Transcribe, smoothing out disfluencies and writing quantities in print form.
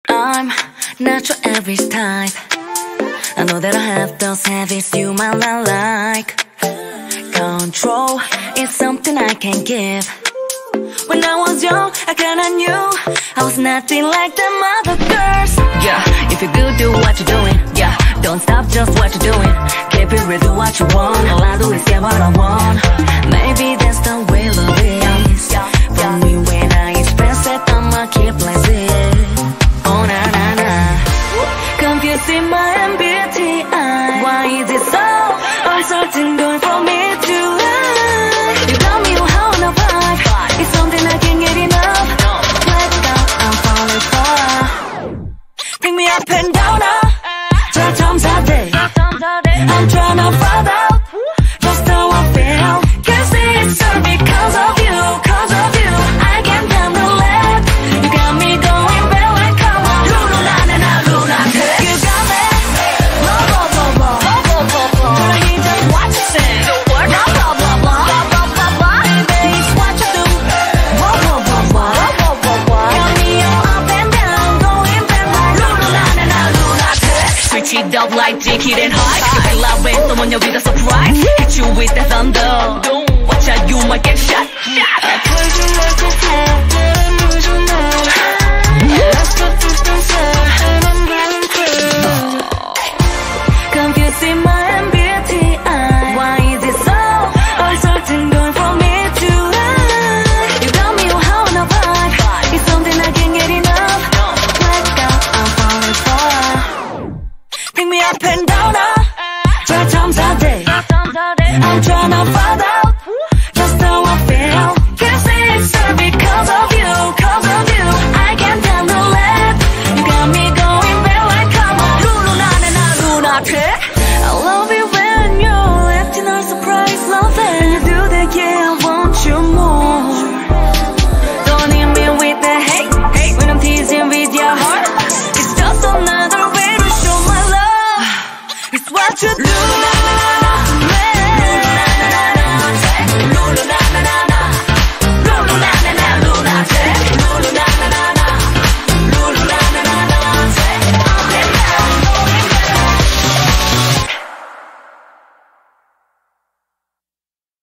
I'm not your average type. I know that I have those habits you might not like. Control is something I can give. When I was young, I kinda knew I was nothing like them other girls. Yeah, if you're good, do what you're doing. Yeah, don't stop just what you're doing. Keep it real, do what you want. All I do is get what I want. Maybe that's the way love is. For me, when I express it, I'ma keep like this. Oh na na na, confusing my MBTI. Why is it so uncertain going from me to lie? You got me on a vibe. It's something I can't get enough. Let's go, I'm falling for. Bring me up and down, three times a day. I'm trying to find out just how I feel. Can't say it's all because of you, cause of you. I can't handle it. You got me going back like come on. LUNATIC. You got me. Blah blah blah blah. But I hear just what you say. Blah blah blah blah. Baby, it's what you do. Blah blah blah blah. Got me all up and down, going back like LUNATIC. Switch it up like Jackie and Hike. I love when someone you with a surprise. Hit you with the thunder. Watch out, you might get shot. I told you not to fall, but I'm losing now. Let's go through some sad, and I'm going crazy. Confusing my MBTI. Why is it so uncertain going from me to lie? You got me on a vibe. It's something I can't get enough. Let's go, I'm falling for. Bring me up and down, three times a day. I'm trying to find out just how I feel. Can't say it's all because of you, cause of you. I can't handle it. You got me going back like come on. LUNATIC. I love it when you're acting all surprised, love it. And you do that, yeah, I want you more. Don't hit me with the hate when I'm teasing with your heart. It's just another way to show my love. It's what you do.